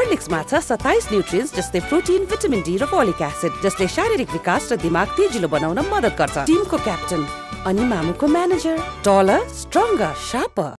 हर्लिक्समा छ 27 न्युट्रियन्ट्स जस्तै protein, vitamin D र फोलिक एसिड जसले शारीरिक विकास र दिमाग तेजिलो बनाउन मद्दत गर्छ। टिमको क्याप्टन अनि मामुको म्यानेजर, टलर, स्ट्रङ्गर, शार्पर।